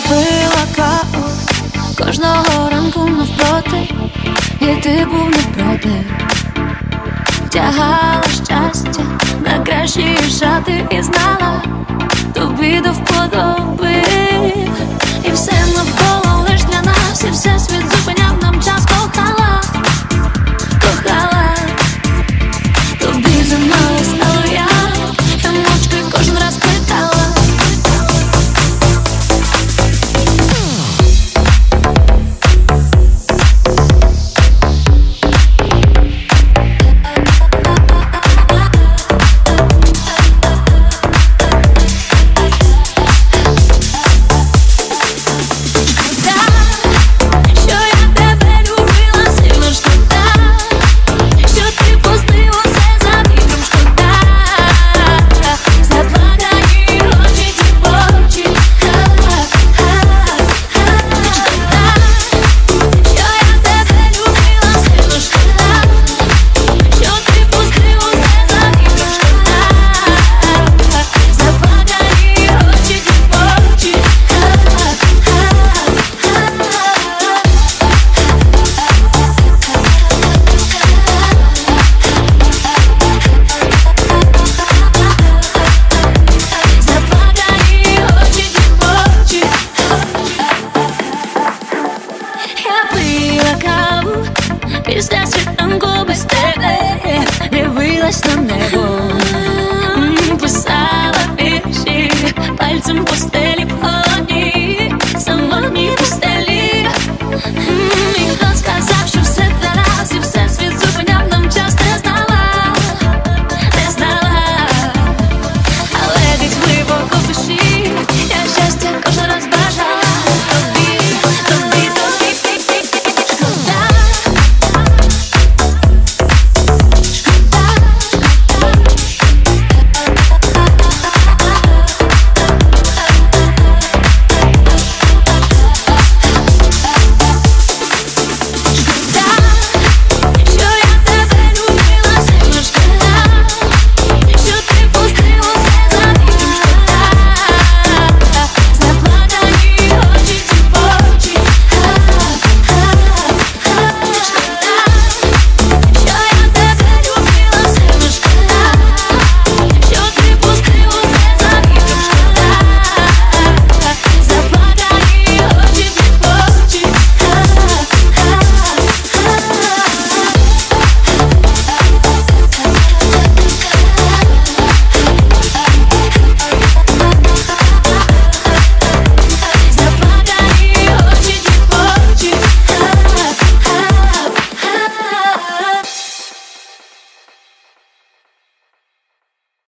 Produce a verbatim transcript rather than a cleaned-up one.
пила каву кожного ранку навпроти, і ти був не проти. Втягала щастя на кращі шати і знала, тобі до вподоби. І все навколо лиш для нас, і все світ зупиняв нам час. Кохала, кохала, тобі за мною стала я, я мовчки кожен раз питала. Після світанку без тебе дивилась на небо, писала вірші, пальцем по стелі.